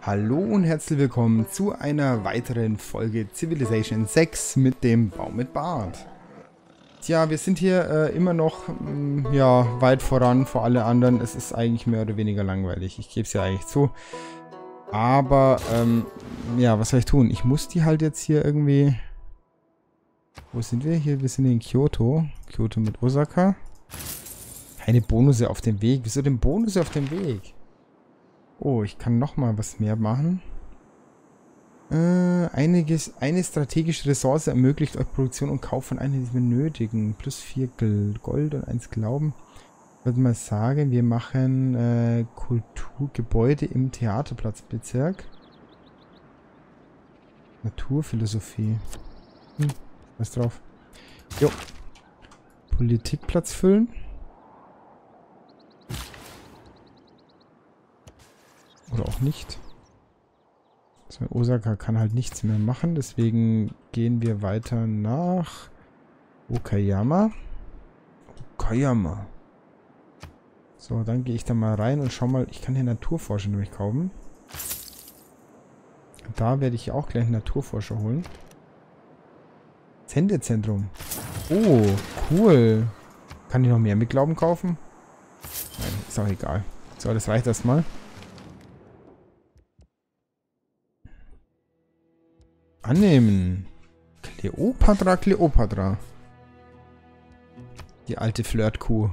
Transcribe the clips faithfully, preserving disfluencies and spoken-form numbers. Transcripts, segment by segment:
Hallo und herzlich willkommen zu einer weiteren Folge Civilization sechs mit dem Baum mit Bart. Tja, wir sind hier äh, immer noch mh, ja, weit voran vor alle anderen. Es ist eigentlich mehr oder weniger langweilig. Ich gebe es ja eigentlich zu. Aber, ähm, ja, was soll ich tun? Ich muss die halt jetzt hier irgendwie... Wo sind wir? Hier, wir sind in Kyoto. Kyoto mit Osaka. Keine Bonusse auf dem Weg. Wieso denn Bonusse auf dem Weg? Oh, ich kann nochmal was mehr machen. Äh, einiges, eine strategische Ressource ermöglicht euch Produktion und Kauf von einer, die wir benötigen. Plus vier Gold und eins Glauben. Ich würde mal sagen, wir machen äh, Kulturgebäude im Theaterplatzbezirk. Naturphilosophie. Hm, was drauf? Jo. Politikplatz füllen. Oder auch nicht. Also Osaka kann halt nichts mehr machen, deswegen gehen wir weiter nach Okayama. Okayama. So, dann gehe ich da mal rein und schau mal, ich kann hier Naturforscher nämlich kaufen. Da werde ich auch gleich einen Naturforscher holen. Sendezentrum. Oh, cool. Kann ich noch mehr mit Glauben kaufen? Nein, ist auch egal. So, das reicht erstmal. Annehmen. Kleopatra, Kleopatra. Die alte Flirtkuh.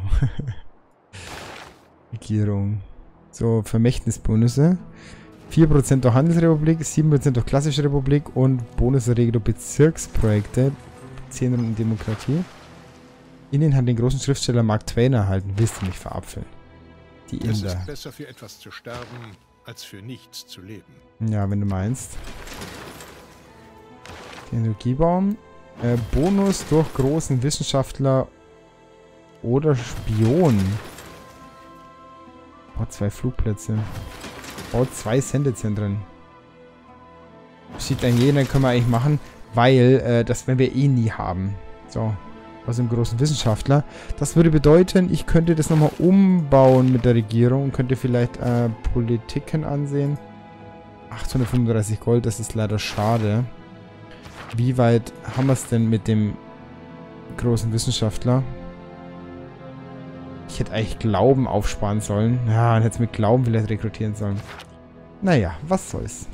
Regierung. So, Vermächtnisbonusse. vier Prozent durch Handelsrepublik, sieben Prozent durch Klassische Republik und Bonusregel durch Bezirksprojekte. zehn Runden Demokratie. Indien hat den großen Schriftsteller Mark Twain erhalten. Willst du mich verapfeln? Die Inder. Es ist besser für etwas zu sterben, als für nichts zu leben. Ja, wenn du meinst. Energiebaum. Äh, Bonus durch großen Wissenschaftler oder Spion. Baut zwei Flugplätze. Baut zwei Sendezentren. Steht ein jeder, können wir eigentlich machen, weil äh, das werden wir eh nie haben. So. Aus dem großen Wissenschaftler. Das würde bedeuten, ich könnte das nochmal umbauen mit der Regierung und könnte vielleicht äh, Politiken ansehen. achthundertfünfunddreißig Gold, das ist leider schade. Wie weit haben wir es denn mit dem großen Wissenschaftler? Ich hätte eigentlich Glauben aufsparen sollen. Ja, dann hätte es mit Glauben vielleicht rekrutieren sollen. Naja, was soll's.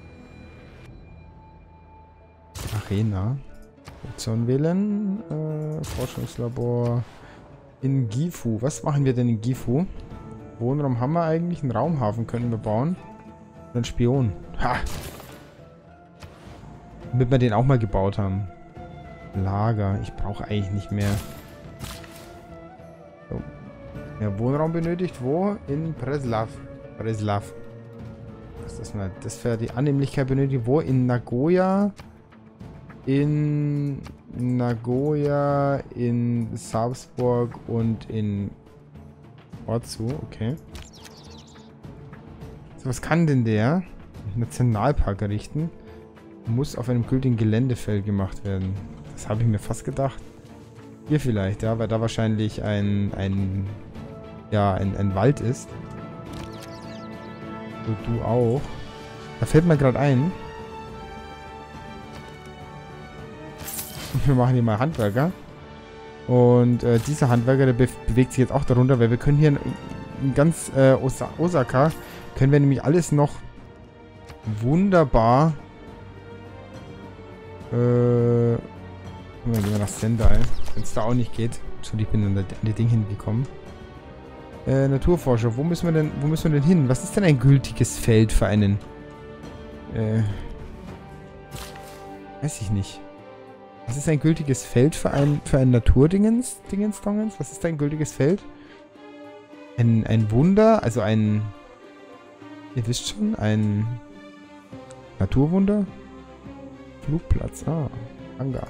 Arena. Option wählen. Äh, Forschungslabor. In Gifu. Was machen wir denn in Gifu? Wohnraum haben wir eigentlich. Einen Raumhafen könnten wir bauen. Und einen Spion. Ha! Damit wir den auch mal gebaut haben. Lager. Ich brauche eigentlich nicht mehr. So. Ja, Wohnraum benötigt. Wo? In Preslav. Preslav. Was ist das? Das für die Annehmlichkeit benötigt. Wo? In Nagoya. In Nagoya. In Salzburg und in Otsu. Okay. So, was kann denn der? Nationalpark errichten. Muss auf einem gültigen Geländefeld gemacht werden. Das habe ich mir fast gedacht. Hier vielleicht, ja, weil da wahrscheinlich ein, ein, ja, ein, ein Wald ist. So, du auch. Da fällt mir gerade ein. Wir machen hier mal Handwerker. Und äh, dieser Handwerker, der be bewegt sich jetzt auch darunter, weil wir können hier in, in ganz äh, Os Osaka, können wir nämlich alles noch wunderbar Äh, wir gehen wir nach Sendai. Wenn es da auch nicht geht. Entschuldigung, ich bin an die Ding hingekommen. Äh, Naturforscher, wo müssen wir denn, wo müssen wir denn hin? Was ist denn ein gültiges Feld für einen? Äh. Weiß ich nicht. Was ist ein gültiges Feld für ein, für ein Naturdingens? Dingens, Dongens? Was ist ein gültiges Feld? Ein, ein Wunder, also ein. Ihr wisst schon, ein Naturwunder? Flugplatz, ah, Hangar.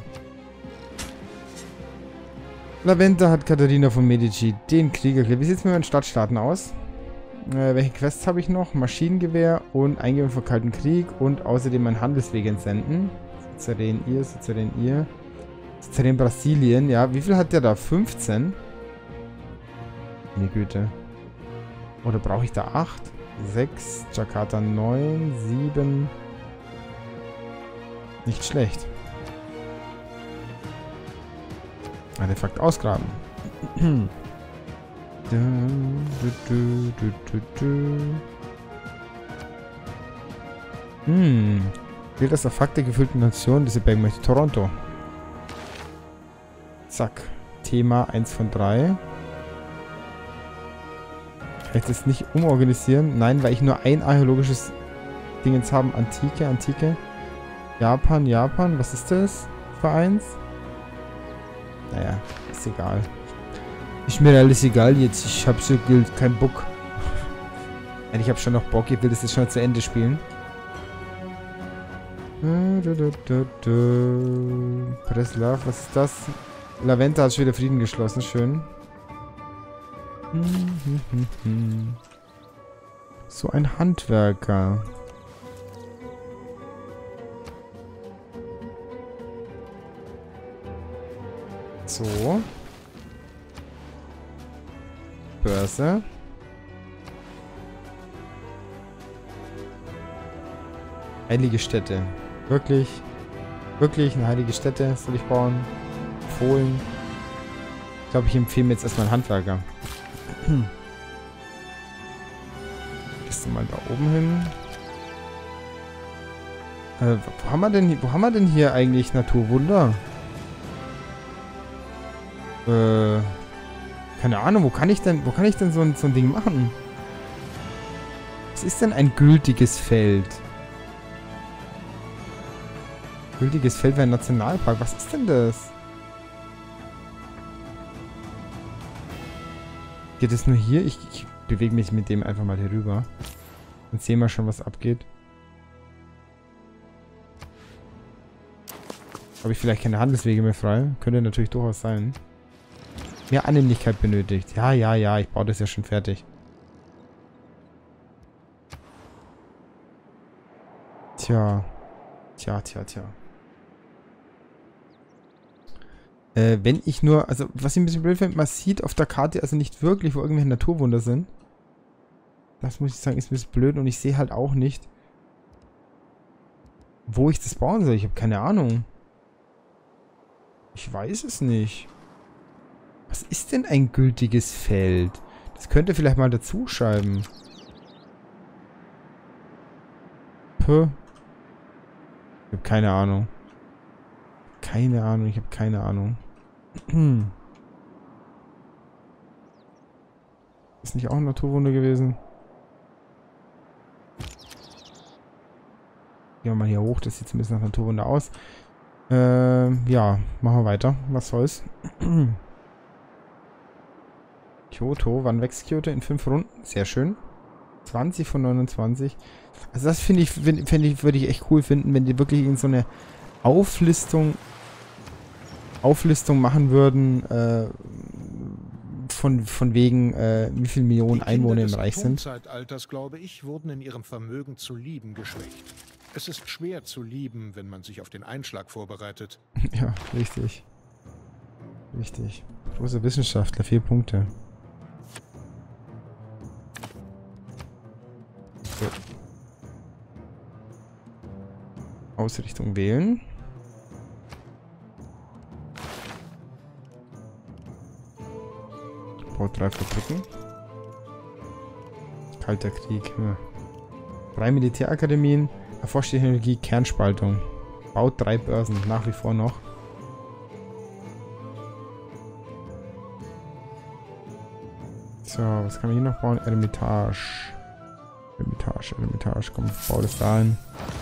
Laventa hat Katharina von Medici den Krieg erklärt. Wie sieht es mit meinen Stadtstaaten aus? Äh, welche Quests habe ich noch? Maschinengewehr und Eingeben von Kalten Krieg und außerdem einen Handelsweg entsenden. Suzerän ihr, Suzerän ihr. Suzerän Brasilien, ja. Wie viel hat der da? fünfzehn? Meine Güte. Oder brauche ich da acht? sechs, Jakarta neun, sieben. Nicht schlecht. Artefakt ausgraben. du, du, du, du, du, du. Hm. Gilt das Artefakt der gefüllten Nation, diese Berg möchte Toronto. Zack. Thema eins von drei. Kann ich das nicht umorganisieren? Nein, weil ich nur ein archäologisches Ding jetzt habe. Antike, Antike. Japan, Japan. Was ist das für eins? Naja, ist egal. Ist mir alles egal jetzt. Ich habe so keinen Bock. Nein, ich habe schon noch Bock. Ich will das jetzt schon zu Ende spielen. Preslav, was ist das? Laventa hat schon wieder Frieden geschlossen. Schön. So ein Handwerker. So. Börse. Heilige Stätte. Wirklich? Wirklich eine heilige Stätte soll ich bauen? Fohlen. Ich glaube, ich empfehle mir jetzt erstmal einen Handwerker. Gehst du mal da oben hin. Äh, wo haben wir denn, wo haben wir denn hier eigentlich Naturwunder? Äh, keine Ahnung, wo kann ich denn, wo kann ich denn so ein, so ein Ding machen? Was ist denn ein gültiges Feld? Gültiges Feld wäre ein Nationalpark. Was ist denn das? Geht es nur hier? Ich, ich bewege mich mit dem einfach mal hier rüber. Dann sehen wir schon, was abgeht. Habe ich vielleicht keine Handelswege mehr frei? Könnte natürlich durchaus sein. Mehr Annehmlichkeit benötigt. Ja, ja, ja. Ich baue das ja schon fertig. Tja. Tja, tja, tja. Äh, wenn ich nur, also was ich ein bisschen blöd finde, man sieht auf der Karte also nicht wirklich, wo irgendwelche Naturwunder sind. Das muss ich sagen, ist ein bisschen blöd und ich sehe halt auch nicht, wo ich das bauen soll. Ich habe keine Ahnung. Ich weiß es nicht. Was ist denn ein gültiges Feld? Das könnt ihr vielleicht mal dazu schreiben. Puh. Ich habe keine Ahnung. Keine Ahnung, ich habe keine Ahnung. Ist nicht auch ein Naturwunder gewesen? Gehen wir mal hier hoch, das sieht zumindest nach Naturwunder aus. Ähm, ja, machen wir weiter. Was soll's? Kyoto, wann wächst Kyoto? In fünf Runden? Sehr schön. zwanzig von neunundzwanzig. Also das finde ich, find, find ich, würde ich echt cool finden, wenn die wirklich in so eine Auflistung Auflistung machen würden, äh, von, von wegen, äh, wie viele Millionen Einwohner im Reich sind. Die Zeitalters, glaube ich, wurden in ihrem Vermögen zu lieben geschwächt. Es ist schwer zu lieben, wenn man sich auf den Einschlag vorbereitet. Ja, richtig. Richtig. Großer Wissenschaftler, vier Punkte. So. Ausrichtung wählen. Baut drei Fabriken. Kalter Krieg. Ja. Drei Militärakademien. Erforscht die Technologie Kernspaltung. Baut drei Börsen. Nach wie vor noch. So, was kann man hier noch bauen? Eremitage. Eremitage, Eremitage. Komm, bau das da ein.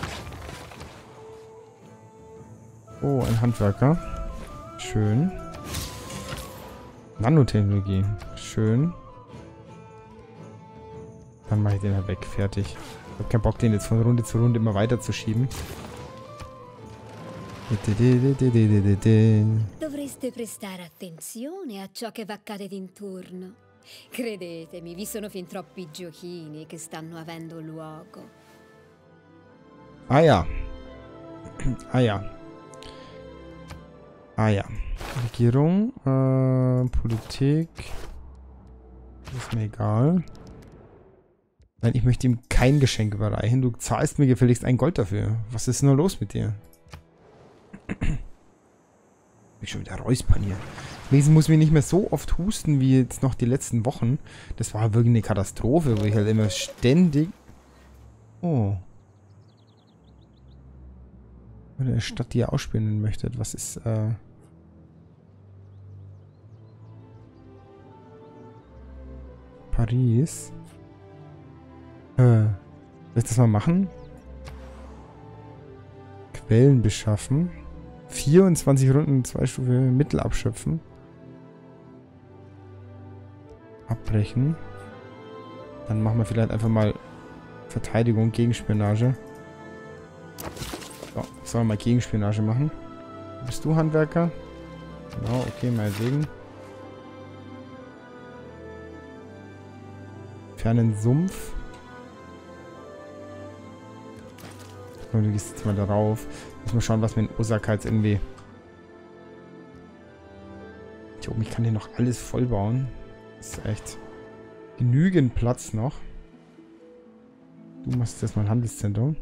Oh, ein Handwerker. Schön. Nanotechnologie. Schön. Dann mache ich den halt weg. Fertig. Ich habe keinen Bock, den jetzt von Runde zu Runde immer weiter zu schieben. Dovreste prestare attenzione a ciò che accade d'intorno. Credetemi, vi sono fin troppi giochini che stanno avendo luogo. Ah ja. Ah ja. Ah ja. Regierung, äh, Politik. Ist mir egal. Nein, ich möchte ihm kein Geschenk überreichen. Du zahlst mir gefälligst ein Gold dafür. Was ist nur los mit dir? Ich schon wieder räuspern hier. Wesen muss mir nicht mehr so oft husten wie jetzt noch die letzten Wochen. Das war wirklich eine Katastrophe, wo ich halt immer ständig... Oh. Oder eine Stadt, die ihr ausspielen möchtet. Was ist, äh... Paris. Äh, soll ich das mal machen? Quellen beschaffen. vierundzwanzig Runden, zwei Stufen Mittel abschöpfen. Abbrechen. Dann machen wir vielleicht einfach mal Verteidigung, Gegenspionage. So, sollen wir mal Gegenspionage machen. Bist du Handwerker? Genau, okay, meinetwegen. Fernen Sumpf. Und du gehst jetzt mal darauf. Muss mal schauen, was mir in Osaka jetzt irgendwie... Hier oben, ich kann hier noch alles voll bauen. Das ist echt genügend Platz noch. Du machst jetzt mal ein Handelszentrum.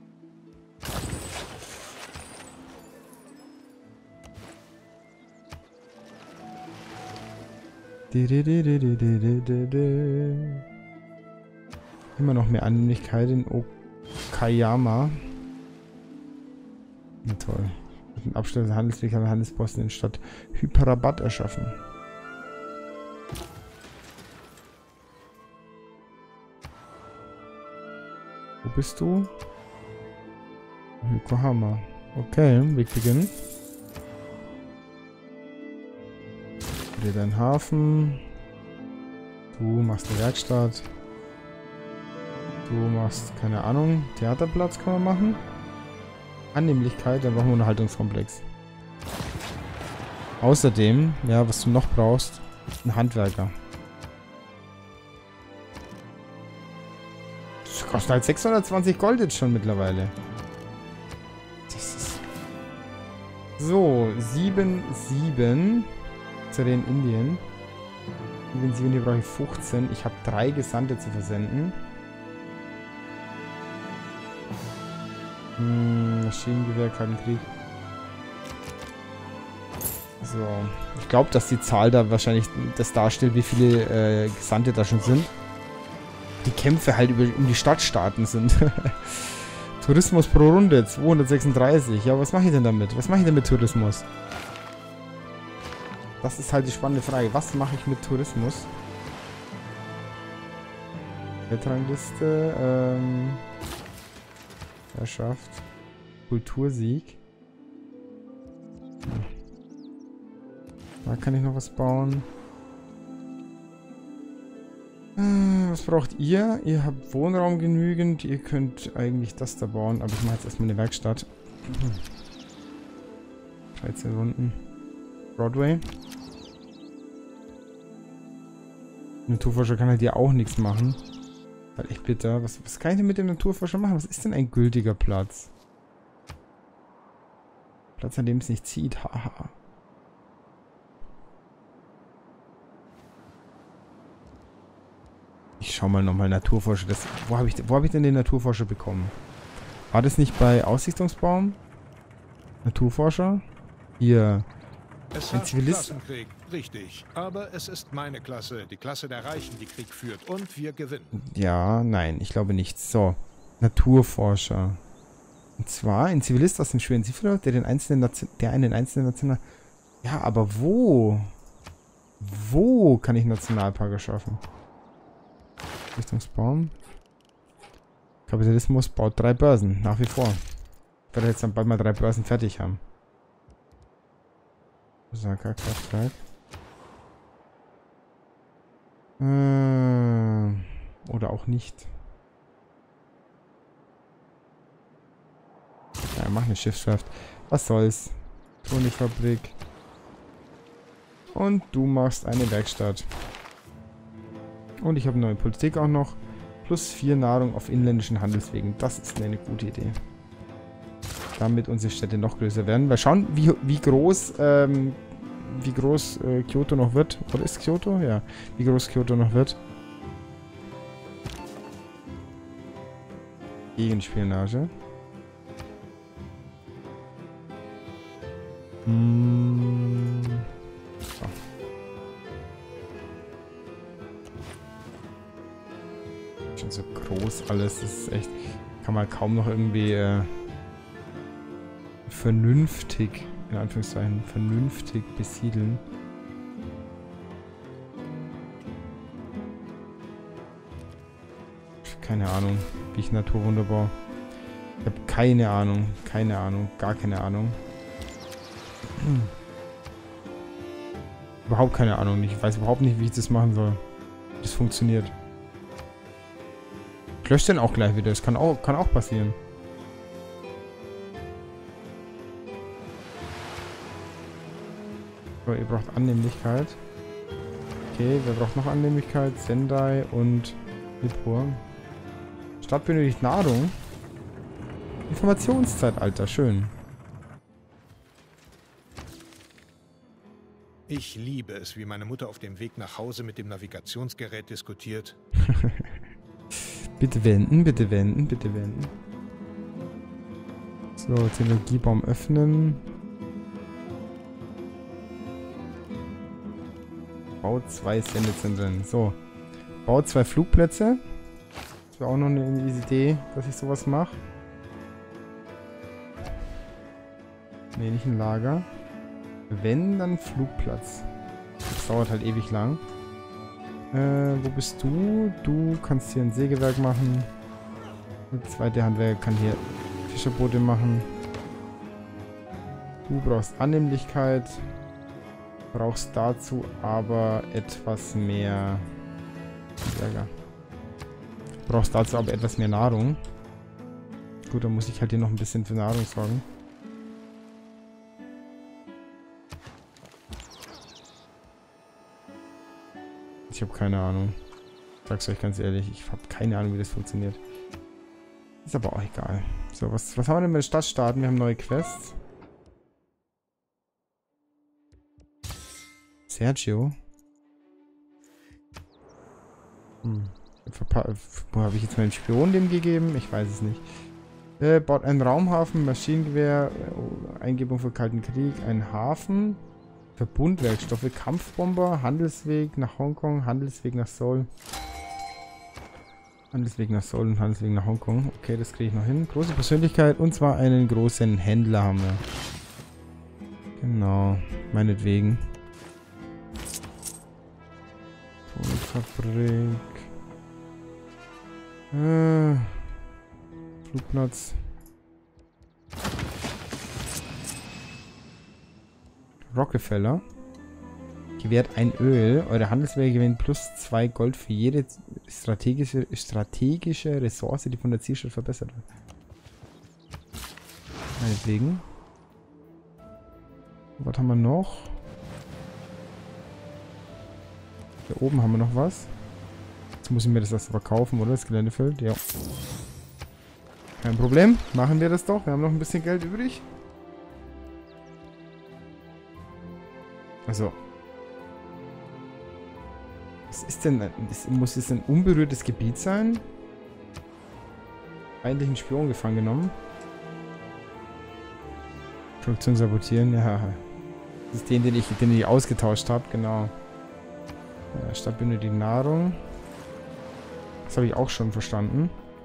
Immer noch mehr Annehmlichkeit in Okayama. Ja, toll. Mit dem Abschluss der Handelsweg haben wir Handelsposten in Stadt Hyperrabat erschaffen. Wo bist du? Yokohama. Okay, Weg beginnen. Hier dein Hafen. Du machst eine Werkstatt. Du machst, keine Ahnung, Theaterplatz kann man machen. Annehmlichkeit, dann brauchen wir einen Unterhaltungskomplex. Außerdem, ja, was du noch brauchst, ein Handwerker. Das kostet halt sechshundertzwanzig Gold jetzt schon mittlerweile. Das ist... So, sieben, sieben. Syren, Indien. sieben, sieben, hier brauche ich fünfzehn. Ich habe drei Gesandte zu versenden. Hm, Maschinengewehr, Kaltenkrieg. So. Ich glaube, dass die Zahl da wahrscheinlich das darstellt, wie viele äh, Gesandte da schon sind. Die Kämpfe halt über, um die Stadtstaaten sind. Tourismus pro Runde, zweihundertsechsunddreißig. Ja, was mache ich denn damit? Was mache ich denn mit Tourismus? Das ist halt die spannende Frage. Was mache ich mit Tourismus? Weltrangliste, ähm... Herrschaft. Kultursieg. Hm. Da kann ich noch was bauen. Äh, was braucht ihr? Ihr habt Wohnraum genügend. Ihr könnt eigentlich das da bauen. Aber ich mache jetzt erstmal eine Werkstatt. dreizehn Runden. Broadway. Naturforscher kann halt hier auch nichts machen. Halt echt bitter. Was, was kann ich denn mit dem Naturforscher machen? Was ist denn ein gültiger Platz? Platz, an dem es nicht zieht. Haha. Ich schau mal nochmal Naturforscher. Das, wo habe ich, wo hab ich denn den Naturforscher bekommen? War das nicht bei Aussichtungsbaum? Naturforscher? Hier. Es Ein hat Zivilist. Klassenkrieg, richtig. Aber es ist meine Klasse, die Klasse der Reichen, die Krieg führt. Und wir gewinnen. Ja, nein, ich glaube nicht. So, Naturforscher. Und zwar ein Zivilist aus dem schweren Sifilot, der den einzelnen Nation, der einen einzelnen National... Ja, aber wo? Wo kann ich Nationalpark erschaffen? Richtungsbaum. Kapitalismus baut drei Börsen, nach wie vor. Ich werde jetzt dann bald mal drei Börsen fertig haben. Osaka Kraftwerk. Äh, oder auch nicht. Ja, mach eine Schiffswerft. Was soll's? Honigfabrik. Und du machst eine Werkstatt. Und ich habe neue Politik auch noch. Plus vier Nahrung auf inländischen Handelswegen. Das ist eine gute Idee. Damit unsere Städte noch größer werden. Mal schauen, wie, wie groß, ähm, wie groß äh, Kyoto noch wird. Oder ist Kyoto? Ja. Wie groß Kyoto noch wird. Gegenspionage. Hm. So. Schon so groß alles. Das ist echt... Kann man kaum noch irgendwie äh, vernünftig, in Anführungszeichen, vernünftig besiedeln. Keine Ahnung, wie ich Naturwunder baue. Ich habe keine Ahnung, keine Ahnung, gar keine Ahnung. Hm. Überhaupt keine Ahnung. Ich weiß überhaupt nicht, wie ich das machen soll. Wie das funktioniert. Ich lösche den auch gleich wieder. Das kann auch, kann auch passieren. So, ihr braucht Annehmlichkeit. Okay, wer braucht noch Annehmlichkeit? Sendai und Nippur. Stadt benötigt Nahrung. Informationszeitalter, schön. Ich liebe es, wie meine Mutter auf dem Weg nach Hause mit dem Navigationsgerät diskutiert. Bitte wenden, bitte wenden, bitte wenden. So, Technologiebaum öffnen. Bau zwei Sendezentren. So. Bau zwei Flugplätze. Das wäre auch noch eine Idee, dass ich sowas mache. Ne, nicht ein Lager. Wenn, dann Flugplatz. Das dauert halt ewig lang. Äh, wo bist du? Du kannst hier ein Sägewerk machen. Der zweite Handwerker kann hier Fischerboote machen. Du brauchst Annehmlichkeit. Brauchst dazu aber etwas mehr Handwerker. Brauchst dazu aber etwas mehr Nahrung. Gut, dann muss ich halt hier noch ein bisschen für Nahrung sorgen. Ich habe keine Ahnung. Ich sag's euch ganz ehrlich, ich habe keine Ahnung, wie das funktioniert. Ist aber auch egal. So, was, was haben wir denn mit der Stadt starten? Wir haben neue Quests. Sergio. Hm. Wo habe ich jetzt meinen Spion dem gegeben? Ich weiß es nicht. Äh, baut einen Raumhafen, Maschinengewehr, äh, Eingebung für Kalten Krieg, einen Hafen, Verbundwerkstoffe, Kampfbomber, Handelsweg nach Hongkong, Handelsweg nach Seoul. Handelsweg nach Seoul und Handelsweg nach Hongkong. Okay, das kriege ich noch hin. Große Persönlichkeit und zwar einen großen Händler haben wir. Genau, meinetwegen. Fabrik. Äh, Flugplatz. Rockefeller. Gewährt ein Öl. Eure Handelswege gewinnen plus zwei Gold für jede strategische, strategische Ressource, die von der Zielstadt verbessert wird. Meinetwegen. Was haben wir noch? Hier oben haben wir noch was. Jetzt muss ich mir das erst verkaufen, oder? Das Geländefeld. Ja. Kein Problem. Machen wir das doch. Wir haben noch ein bisschen Geld übrig. Also. Was ist denn... Muss es ein unberührtes Gebiet sein? Eigentlich ein Spion gefangen genommen. Produktion sabotieren. Ja. Das ist den, den ich, den ich ausgetauscht habe. Genau. Ja, Stadt benötigt Nahrung. Das habe ich auch schon verstanden.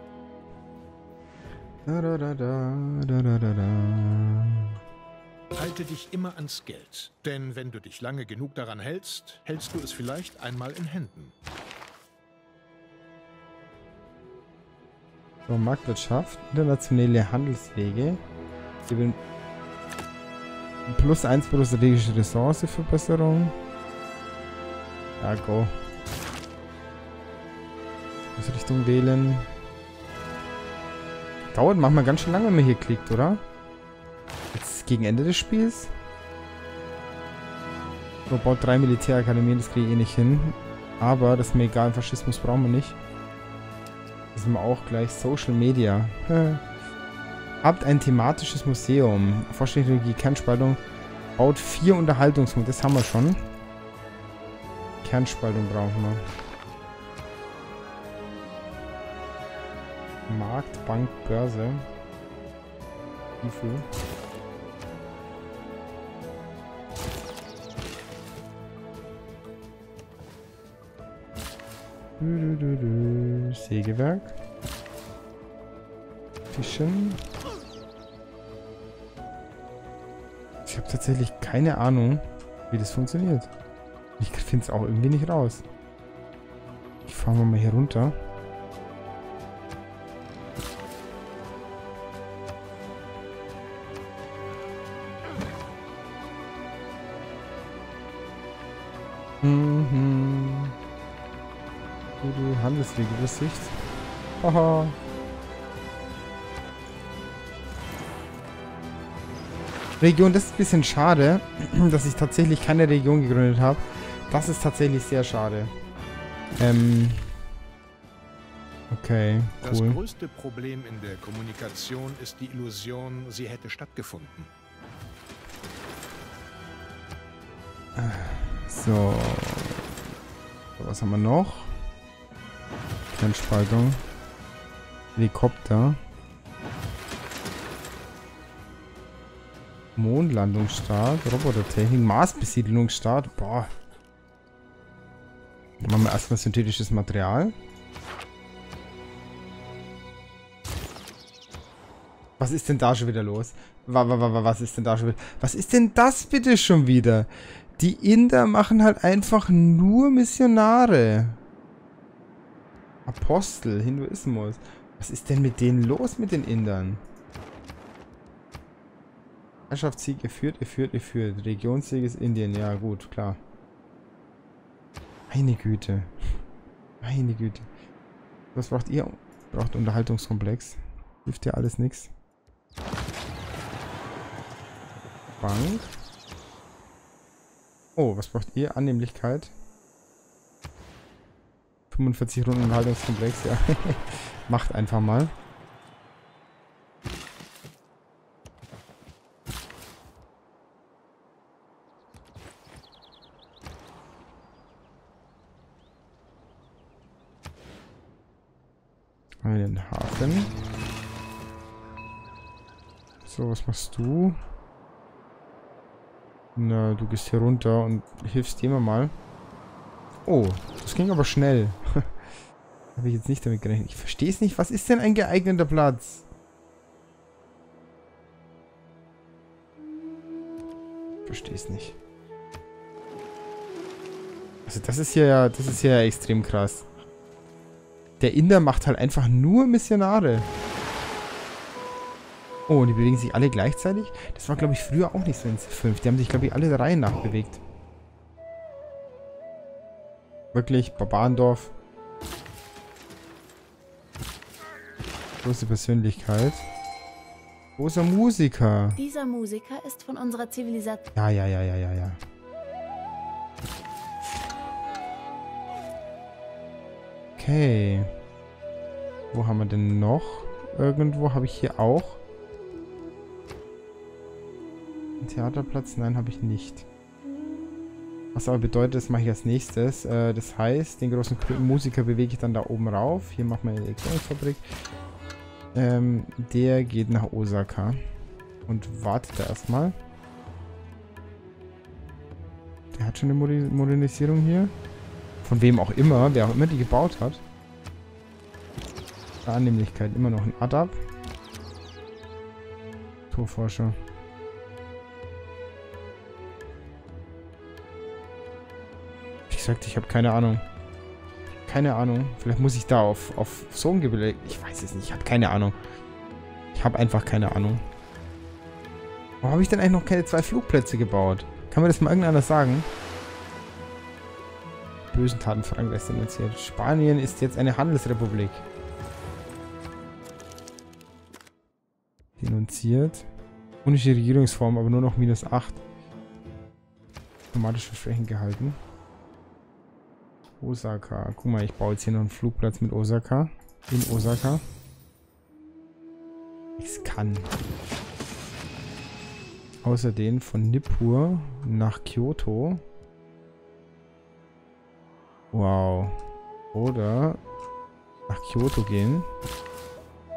Da, da, da, da, da, da, da, da. Halte dich immer ans Geld, denn wenn du dich lange genug daran hältst, hältst du es vielleicht einmal in Händen. So, Marktwirtschaft, internationale Handelswege. Geben plus eins pro strategische Ressourceverbesserung. Ja, go. Muss Richtung wählen. Dauert manchmal ganz schön lange, wenn man hier klickt, oder? Jetzt gegen Ende des Spiels. So, baut drei Militärakademien, das kriege ich eh nicht hin. Aber das ist mir egal, Faschismus brauchen wir nicht. Das sind wir auch gleich. Social Media. Habt ein thematisches Museum. Forschungstechnologie, Kernspaltung. Baut vier Unterhaltungsmomente. Das haben wir schon. Kernspaltung brauchen wir. Markt, Bank, Börse. Wie viel? Du, du, du, du. Sägewerk. Fischen. Ich habe tatsächlich keine Ahnung, wie das funktioniert. Ich finde es auch irgendwie nicht raus. Ich fahre mal hier runter. Mhm. Die Handelswegeübersicht. Haha. Region, das ist ein bisschen schade, dass ich tatsächlich keine Region gegründet habe. Das ist tatsächlich sehr schade. Ähm. Okay, cool. Das größte Problem in der Kommunikation ist die Illusion, sie hätte stattgefunden. So. Was haben wir noch? Kernspaltung. Helikopter. Mondlandungsstart. Robotertechnik. Marsbesiedelungsstart. Boah. Dann machen wir erstmal synthetisches Material. Was ist denn da schon wieder los? Was ist denn da schon wieder? Was ist denn das bitte schon wieder? Die Inder machen halt einfach nur Missionare. Apostel, Hinduismus. Was ist denn mit denen los mit den Indern? Herrschaftssieg, ihr führt, ihr führt, ihr führt. Regionssieg ist Indien. Ja gut, klar. Meine Güte. Meine Güte. Was braucht ihr? Braucht Unterhaltungskomplex. Hilft dir alles nichts. Bank. Oh, was braucht ihr? Annehmlichkeit. fünfundvierzig Runden Unterhaltungskomplex, ja. Macht einfach mal. Einen Hafen. So, was machst du? Na, du gehst hier runter und hilfst dem mal. Oh, das ging aber schnell. Habe ich jetzt nicht damit gerechnet. Ich verstehe es nicht. Was ist denn ein geeigneter Platz? Ich verstehe es nicht. Also das ist hier ja, das ist hier ja extrem krass. Der Inder macht halt einfach nur Missionare. Oh, und die bewegen sich alle gleichzeitig? Das war, glaube ich, früher auch nicht so in C fünf. Die haben sich, glaube ich, alle der Reihe nach bewegt. Wirklich, Barbarendorf. Große Persönlichkeit. Großer Musiker. Dieser Musiker ist von unserer Zivilisation. Ja, ja, ja, ja, ja, ja. Okay. Wo haben wir denn noch? Irgendwo habe ich hier auch. Ein Theaterplatz? Nein, habe ich nicht. Was aber bedeutet, das mache ich als nächstes. Äh, das heißt, den großen Musiker bewege ich dann da oben rauf. Hier machen wir eine Elektronikfabrik. Ähm, der geht nach Osaka. Und wartet da erstmal. Der hat schon eine Moder Modernisierung hier. Von wem auch immer, wer auch immer die gebaut hat. Annehmlichkeit, immer noch ein Adab. Torforscher. Wie gesagt, ich habe keine Ahnung. Keine Ahnung. Vielleicht muss ich da auf, auf so ein Gebilde. Ich weiß es nicht. Ich habe keine Ahnung. Ich habe einfach keine Ahnung. Warum habe ich denn eigentlich noch keine zwei Flugplätze gebaut? Kann mir das mal irgendeiner sagen? Bösen Taten Frankreichs denunziert. Spanien ist jetzt eine Handelsrepublik. Denunziert. Unische Regierungsform, aber nur noch minus acht. Diplomatische Versprechen gehalten. Osaka. Guck mal, ich baue jetzt hier noch einen Flugplatz mit Osaka. In Osaka. Ich kann. Außerdem von Nippur nach Kyoto. Wow. Oder nach Kyoto gehen.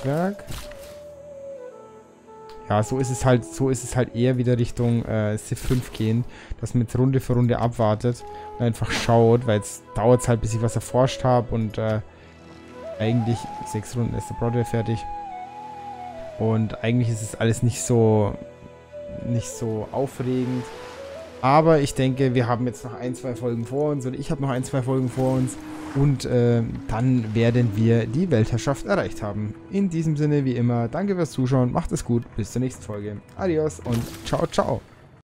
Netzwerk. Ja, so ist es halt, so ist es halt eher wieder Richtung äh, Civ fünf gehend, dass man jetzt Runde für Runde abwartet und einfach schaut, weil jetzt dauert es halt, bis ich was erforscht habe und äh, eigentlich sechs Runden ist der Broadway fertig. Und eigentlich ist es alles nicht so nicht so aufregend. Aber ich denke, wir haben jetzt noch ein, zwei Folgen vor uns und ich habe noch ein, zwei Folgen vor uns und äh, dann werden wir die Weltherrschaft erreicht haben. In diesem Sinne, wie immer, danke fürs Zuschauen, macht es gut, bis zur nächsten Folge. Adios und ciao, ciao.